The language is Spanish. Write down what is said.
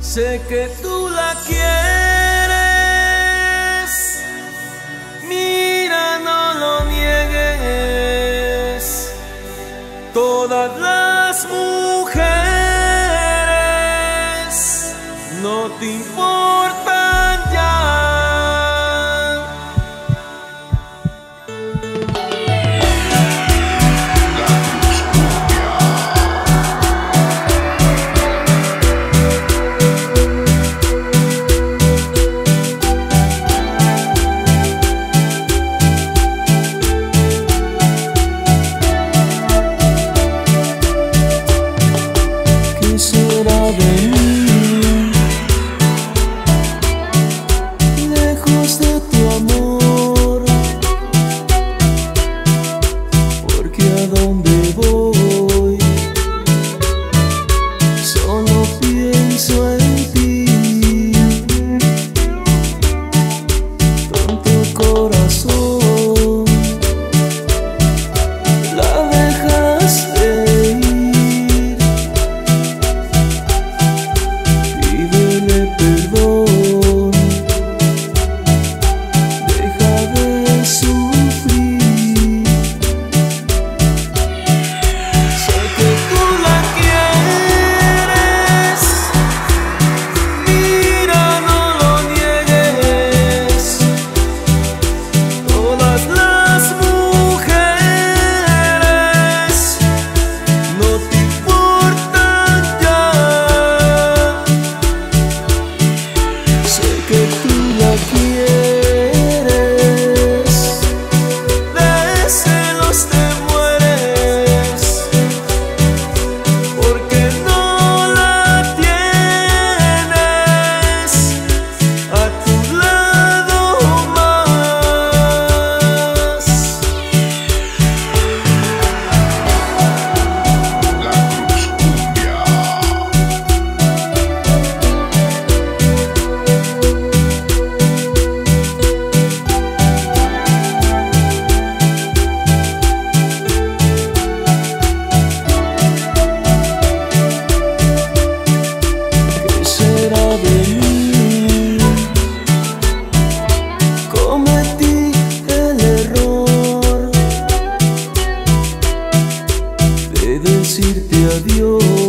Sé que tú la quieres, mira, no lo niegues. Todas las mujeres no te importan ya. ¿Qué será de mí, lejos de tu amor? Porque a donde voy solo pienso en ti. Tanto corazón la dejaste ir. Pídele perdón, deja de sufrir. Sé que tú la quieres, mira, no lo niegues. Todas las mujeres no te importan ya. Sé que tú la quieres, de celos te mueres, porque no la tienes a tu lado más. ¿Qué será de mí? Cometí el error de decirte adiós.